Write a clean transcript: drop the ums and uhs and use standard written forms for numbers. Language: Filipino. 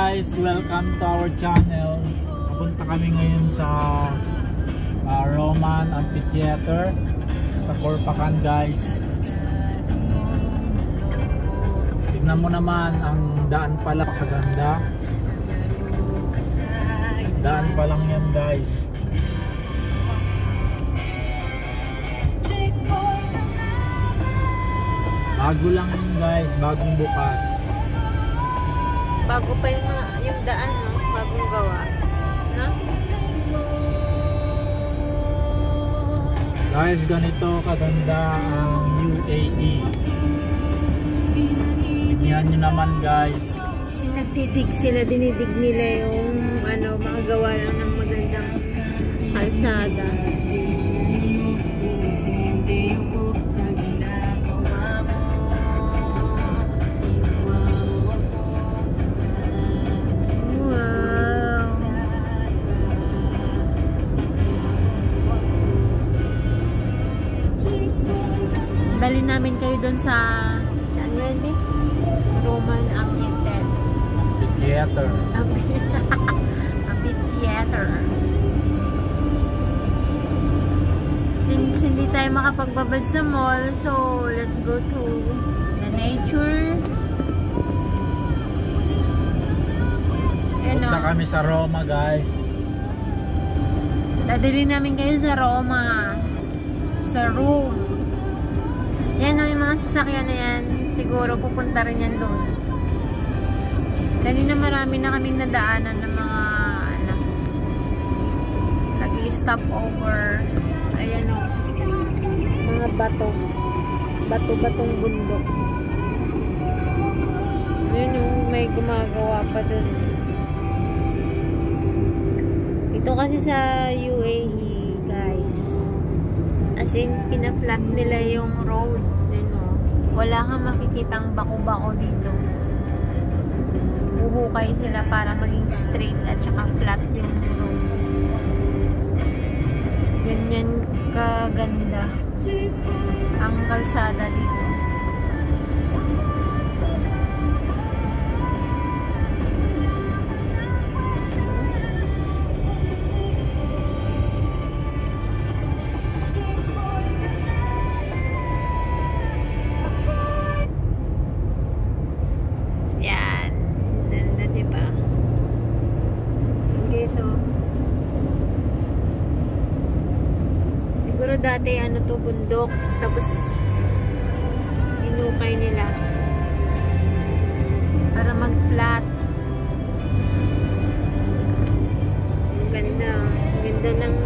guys, welcome to our channel. Pupunta kami ngayon sa Roman Amphitheater sa Corpacan guys. Tignan mo naman, ang daan pala kaganda. Daan pa lang yan guys. Bago lang yun guys, bagong bukas. Bago pa yung daan, no? Bagong gawa. No? Guys, ganito kaganda ang UAE. Tignan nyo naman guys. Kasi nagtitig sila, dinidig nila yung mga gawa lang ng magandang kalsada. Dali namin kayo doon sa Roman Amphitheater. Amphitheater. Since hindi tayo makapagbabad sa mall, so let's go to the nature. Punta kami sa Roma guys. Dadali namin kayo sa Roma. Sa Rome. Yan o, yung mga sasakyan na yan, siguro pupunta rin yan doon. Kanina marami na kaming nadaanan ng mga nag-i-stop over. Ayan o, mga bato. Bato-batong bundok. Yun o, may gumagawa pa doon. Ito kasi sa UAE guys, as in pina-flat nila yung road, wala kang makikitang bako-bako dito. Uhukay sila para maging straight at saka flat yung road. Ganyan kaganda ang kalsada dito. Siguro dati bundok, tapos inukay nila para mag-flat. Ang ganda ng